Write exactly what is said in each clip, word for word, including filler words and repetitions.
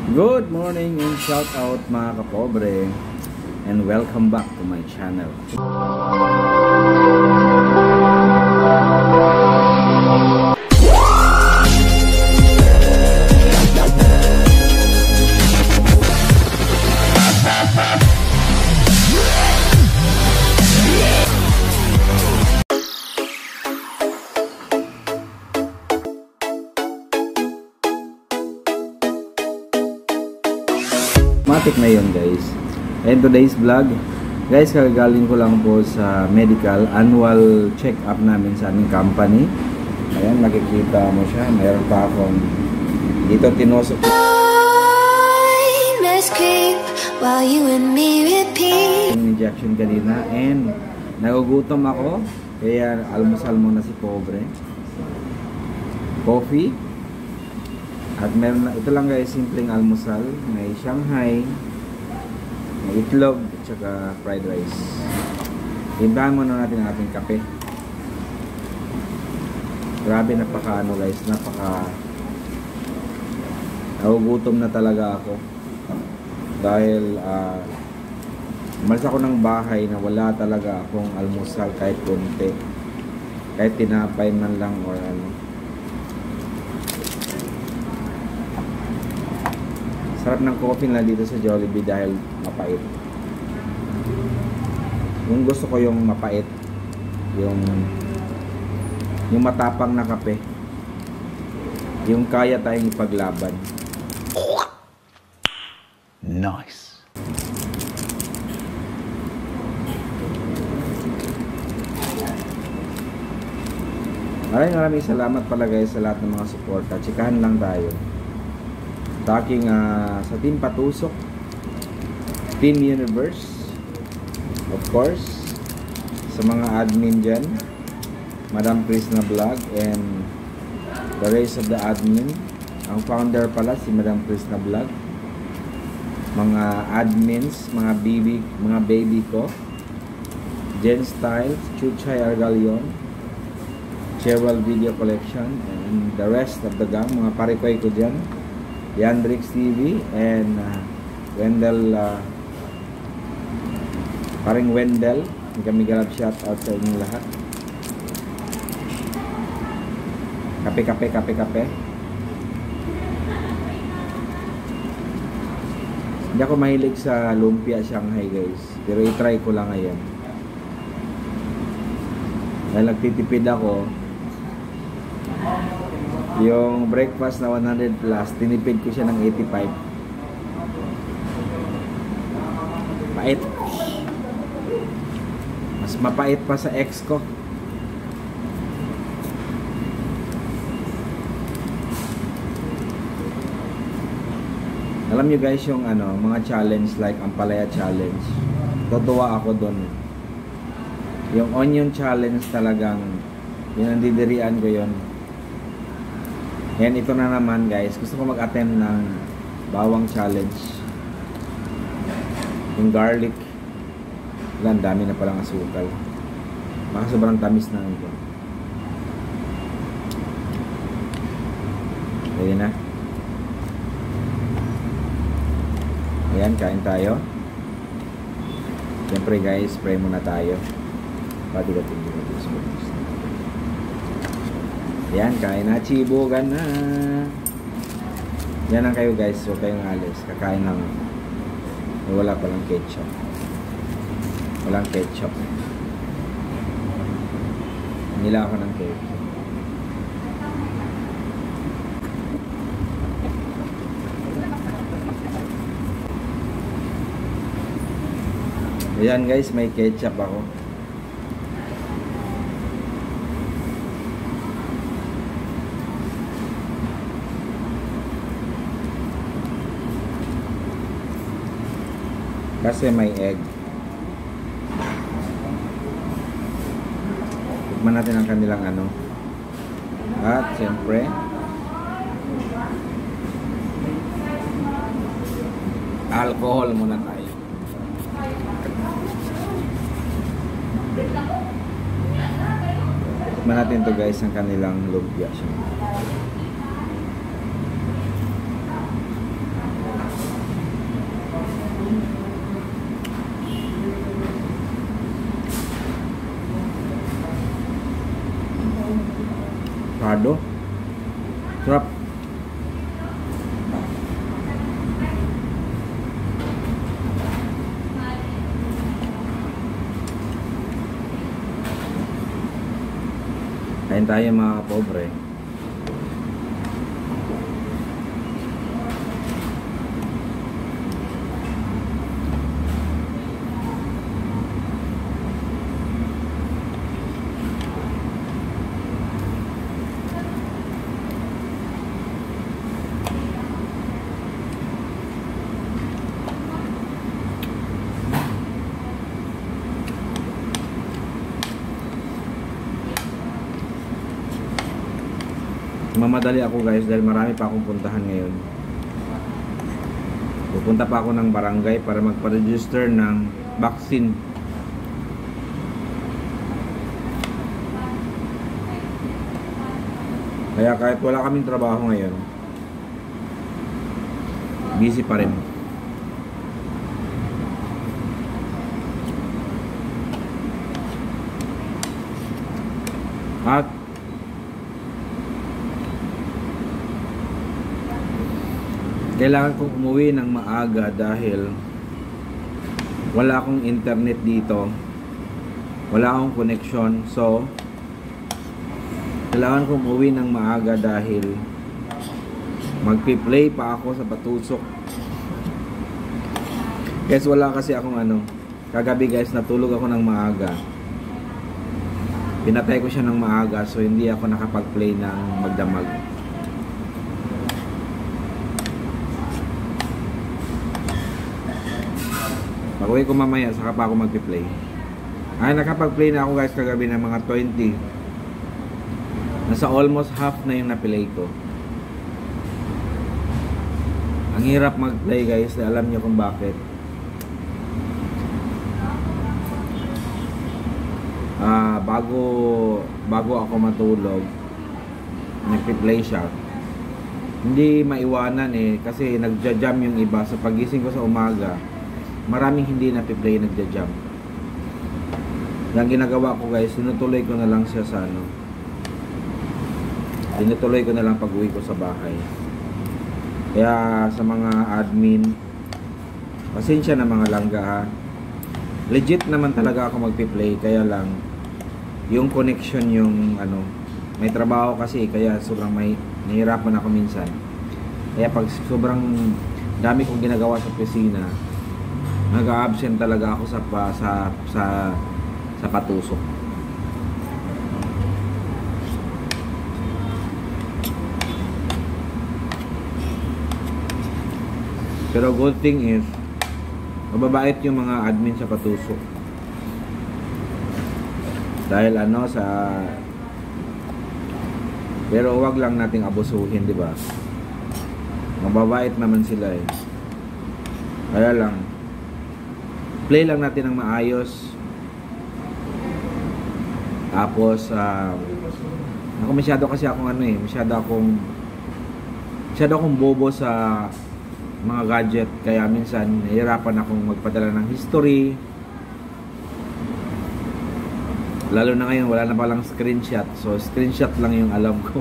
Good morning and shout out mga kapobre, and welcome back to my channel. Matik na yun guys. And today's vlog, guys, kagaling ko lang po sa medical annual check-up namin sa aming company. Ayan, nakikita mo siya. Mayroon pa akong dito tinosok yung injection kanina. And nagugutom ako, kaya almusal muna si pobre. Coffee. At meron na, ito lang guys, simpleng almusal. May Shanghai, may itlog, at saka fried rice. Timbahan muna natin ang ating kape. Grabe, napaka ano guys, napaka nagugutom na talaga ako. Dahil uh, umalis ako ng bahay na wala talaga akong almusal kahit konti. Kahit tinapay man lang or ano. Sarap ng coffee na dito sa Jollibee dahil mapait. Yung gusto ko yung mapait, yung yung matapang na kape, yung kaya tayong ipaglaban. Nice. Maraming maraming salamat pala guys sa lahat ng mga suporta. Tsikahan lang tayo. Sa aking uh, sa Team Patusok, Team Universe, of course, sa mga admin dyan, Madam Krishna Vlog and the rest of the admin. Ang founder pala si Madam Krishna Vlog, mga admins, mga baby, mga baby ko, Jen Styles, Chuchay Argalion, Cheryl Video Collection, and the rest of the gang, mga parikoy ko dyan, Yandrix T V, and uh, Wendell, uh, paring Wendell, kami galap shout out sa inyong lahat. Kape, kape, kape, kape. Hindi ako mahilig sa lumpia Shanghai guys, pero i-try ko lang ngayon. Dahil nagtitipid ako, yung breakfast na one hundred plus, tinipid ko siya ng eighty-five. Pait. Mas mapait pa sa ex ko. Alam nyo guys yung ano, mga challenge like Ampalaya challenge. Tutuwa ako doon. Yung onion challenge talagang yun ang didirian ko yun. Yan, ito na naman guys, gusto ko mag-attempt ng bawang challenge. Yung garlic, wala, dami na palang asukal. Baka sobrang tamis na ito. Ayan na. Ayan, kain tayo. Siyempre guys, spray muna tayo. Pati ka tingin natin sa mga. Yan, kain na, chibugan na. Yan lang kayo guys, huwag kayong alis. Kakain lang. Wala palang ketchup. Walang ketchup. Nila ako ng ketchup. Ayan guys, may ketchup ako. Kasi may egg. Tikman natin ang kanilang ano. At siyempre alcohol muna tayo. Tikman natin to guys ang kanilang lumpia siya. avocado. Sarap. Kain tayo mga pobre. Mamadali ako guys dahil marami pa akong puntahan ngayon. Pupunta pa ako ng barangay para magpa-register ng vaccine. Kaya kahit wala kaming trabaho ngayon, busy pa rin. At kailangan kong umuwi ng maaga dahil wala akong internet dito, wala akong connection. So kailangan kong umuwi ng maaga dahil magpi-play pa ako sa patusok. Guys, wala kasi akong ano, kagabi guys natulog ako ng maaga, pinatay ko siya ng maaga, so hindi ako nakapag-play ng magdamag. Pag-uwi ko mamaya, saka pa ako mag-play. Ay, nakapag-play na ako guys kagabi ng mga twenty. Nasa almost half na yung na-play ko. Ang hirap mag-play guys, alam niyo kung bakit. Ah, bago bago ako matulog, nag-play siya. Hindi maiwanan eh, kasi nagja-jam yung iba. Sa pagising ko sa umaga, maraming hindi na play nagja-jam. Ang ginagawa ko guys, tinutuloy ko na lang siya sa ano. Tinutuloy ko na lang pag-uwi ko sa bahay. Kaya sa mga admin, pasensya na mga langga ha. Legit naman talaga ako magpi-play, kaya lang yung connection yung ano, may trabaho kasi kaya sobrang may nahihirapan ako minsan. Kaya pag sobrang dami kong ginagawa sa opisina, nag-absent talaga ako sa sa sa sa patusok. Pero good thing is, mababait yung mga admin sa patusok. Dahil ano sa pero wag lang nating abusuhin, di ba? Mababait naman sila eh. Kaya lang play lang natin ng maayos. Tapos uh, ako masyado kasi akong ano eh, masyado akong masyado akong bobo sa mga gadget, kaya minsan nahihirapan akong magpadala ng history. Lalo na ngayon wala na palang screenshot, so screenshot lang yung alam ko.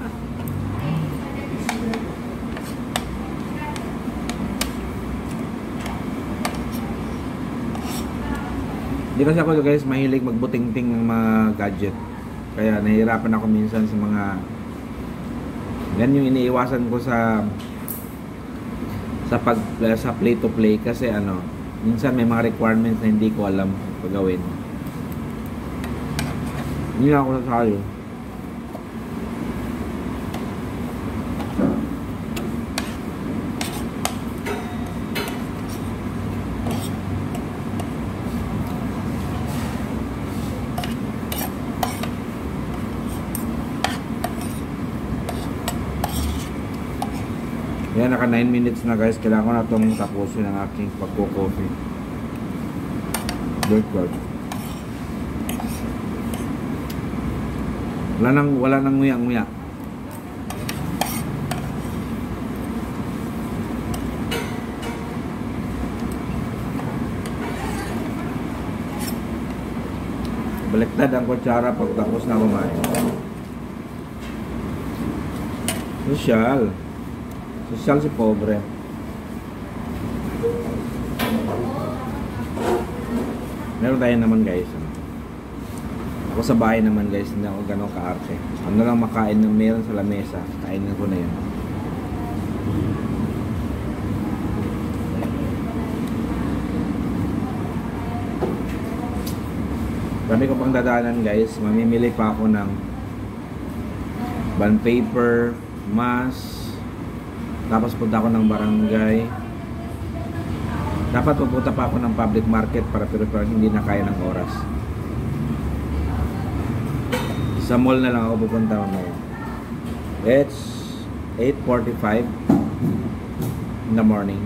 Hindi kasi ako guys mahilig magbuting-ting ng mga gadget, kaya nahihirapan ako minsan sa mga yan yung iniiwasan ko sa sa pag sa play to play, kasi ano minsan may mga requirements na hindi ko alam pagawin. Hindi na ako nasayo. Yan, naka nine minutes na guys. Kailangan ko na itong tapusin ang aking pagko-coffee. Dirt guard. Wala nang, wala nang nguya-nguya. Baliktad ang kutsara pag tapos na kumain. Sosyal. Sosyal si pobre. Meron tayo naman guys. Ako sa bahay naman guys, hindi ako gano'ng kaarte. Ano lang makain ng meron sa lamesa, kainin ko na yun. Dami ko pang dadaanan guys, mamimili pa ako ng bond paper, mask, tapos punta ako ng barangay. Dapat pupunta pa ako ng public market para pero parang hindi na kaya ng oras. Sa mall na lang ako pupunta ngayon. It's eight forty-five in the morning.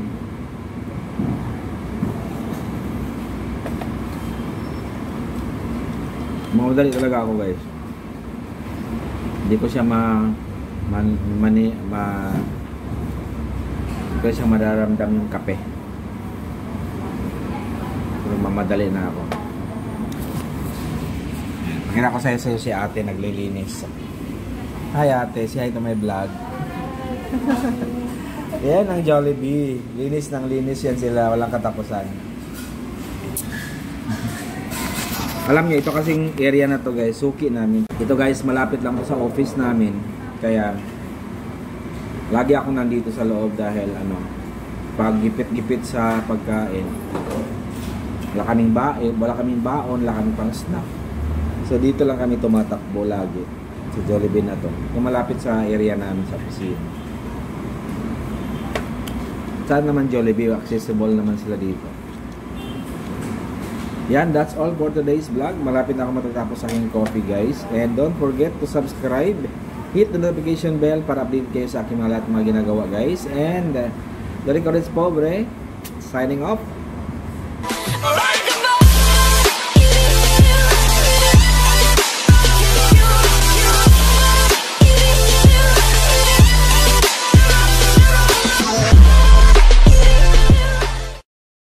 Maudali talaga ako guys. Hindi ko siya ma man, mani ma hindi ko siya madaramdam yung kape. Pero mamadali na ako. Pakita ko sa'yo sa'yo si ate naglilinis. Hi ate, say hi to my vlog. Yan ang Jollibee. Linis ng linis yan sila, walang katapusan. Alam niyo, ito kasing area na to guys, suki namin. Ito guys, malapit lang to sa office namin. Kaya, lagi ako nandito sa loob dahil ano, pag gipit-gipit sa pagkain, wala kaming baon, wala kaming baon, wala kaming pang snack. So dito lang kami tumatakbo lagi sa Jollibee na to. Yung malapit sa area namin sa opisina. Saan naman Jollibee, accessible naman sila dito. Yan, that's all for today's vlog. Malapit na ako matatapos sa aking coffee guys. And don't forget to subscribe. Hit the notification bell para update kayo sa aking mga lahat mga ginagawa guys. And uh, the Rico Reds Pobre signing off.